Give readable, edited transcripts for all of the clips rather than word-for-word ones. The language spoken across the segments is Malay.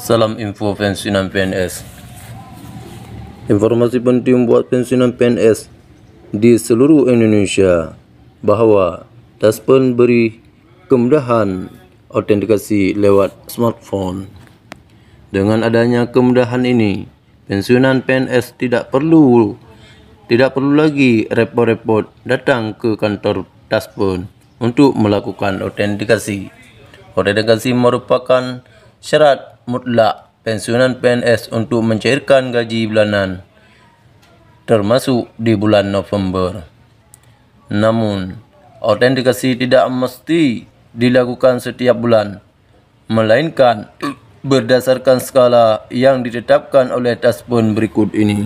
Salam info pensiunan PNS. Informasi penting buat pensiunan PNS di seluruh Indonesia bahwa Taspen beri kemudahan autentikasi lewat smartphone. Dengan adanya kemudahan ini, pensiunan PNS tidak perlu lagi repot-repot datang ke kantor Taspen untuk melakukan autentikasi. Autentikasi merupakan syarat mutlak pensiunan PNS untuk mencairkan gaji bulanan, termasuk di bulan November. Namun, autentikasi tidak mesti dilakukan setiap bulan, melainkan berdasarkan skala yang ditetapkan oleh Taspen berikut ini.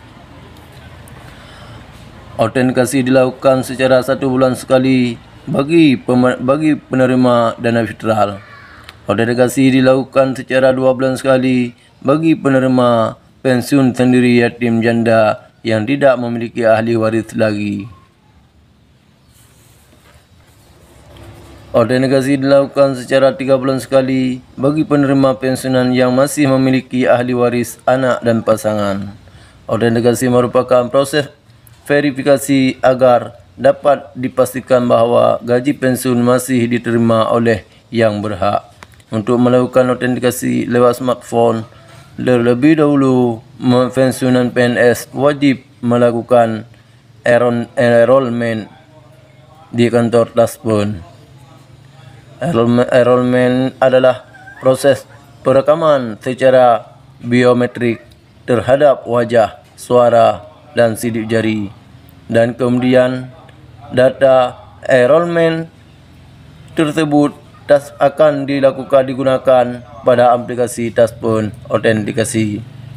Autentikasi dilakukan secara 1 bulan sekali bagi penerima dana federal. Autentikasi dilakukan secara 2 bulan sekali bagi penerima pensiun sendiri yatim janda yang tidak memiliki ahli waris lagi. Autentikasi dilakukan secara 3 bulan sekali bagi penerima pensiunan yang masih memiliki ahli waris anak dan pasangan. Autentikasi merupakan proses verifikasi agar dapat dipastikan bahawa gaji pensiun masih diterima oleh yang berhak. Untuk melakukan autentikasi lewat smartphone, terlebih dahulu pensiunan PNS wajib melakukan enrollment di kantor Taspen. Enrollment adalah proses perekaman secara biometrik terhadap wajah, suara, dan sidik jari, dan kemudian data enrollment tersebut akan digunakan pada aplikasi Taspen autentikasi.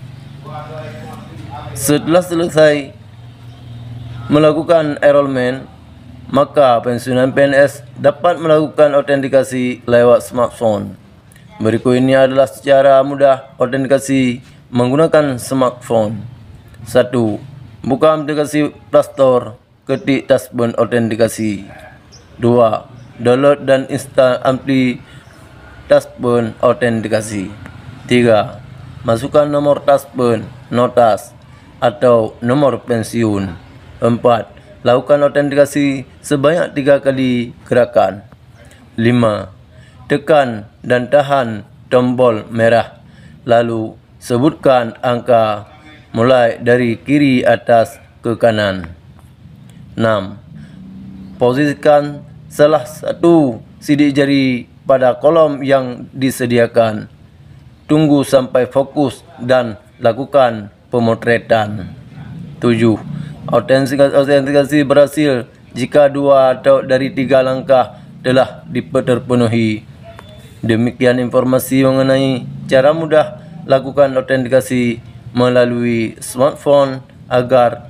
Setelah selesai melakukan enrollment, maka pensiunan PNS dapat melakukan autentikasi lewat smartphone. Berikut ini adalah secara mudah autentikasi menggunakan smartphone. 1. Buka aplikasi Play Store, ketik Taspen autentikasi. 2. Download dan install aplikasi Taspen autentikasi. 3. Masukkan nomor Taspen, notas, atau nomor pensiun. 4. Lakukan autentikasi sebanyak 3 kali gerakan. 5. Tekan dan tahan tombol merah, lalu sebutkan angka mulai dari kiri atas ke kanan. 6. Posisikan salah satu sidik jari pada kolom yang disediakan. Tunggu sampai fokus dan lakukan pemotretan. 7. Autentikasi berhasil jika 2 atau dari 3 langkah telah terpenuhi. Demikian informasi mengenai cara mudah lakukan autentikasi melalui smartphone agar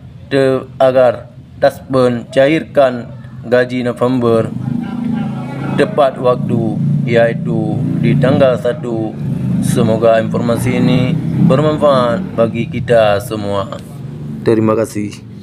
Taspen cairkan gaji November tepat waktu, yaitu di tanggal 1. Semoga informasi ini bermanfaat bagi kita semua. Terima kasih.